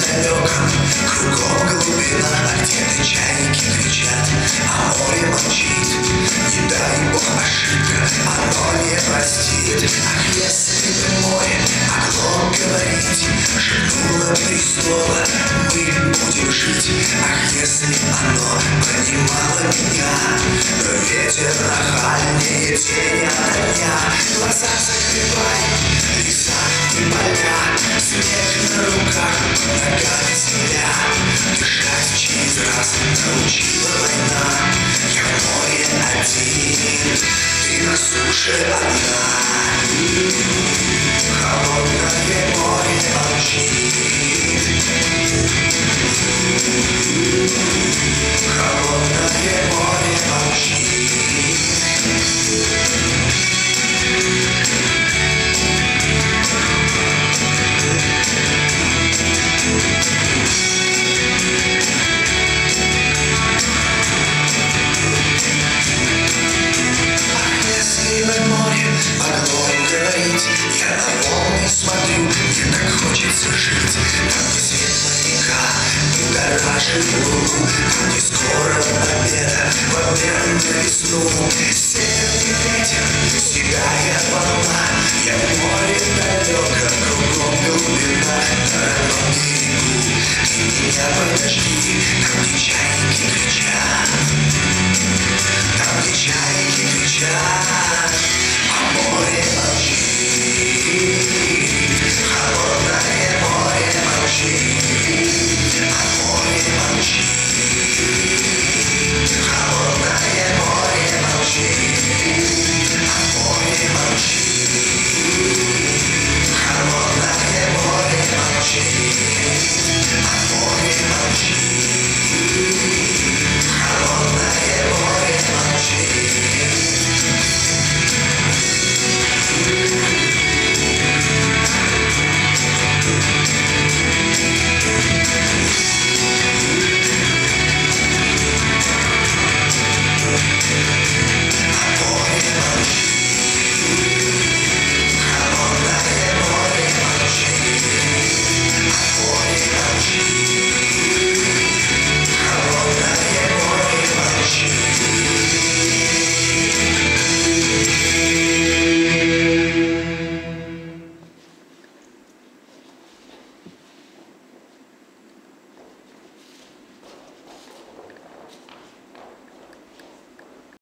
далеком, кругом глубина, а где-то чайки кричат, а море молчит. Не дай Бог ошибка, оно не простит. Ах, если бы море могло говорить, шепнуло три слова, мы будем жить. Ах, если оно понимало меня, но ветер нахальнее тени ото дня. Глаза закрывай, леса и поля, снег на руках, ногами земля. Дышать через раз научила война. Я в море один, ты на суше одна. Холодное море молчит. Холодное море молчит. Я на волны смотрю, мне так хочется жить. Там, где светлая река будоражит луну, там, где скоро победа в обмен на весну. Северный ветер, седая волна, я в море далеко, кругом глубина. На родном берегу ты меня подожди, там, где чайки кричат, там, где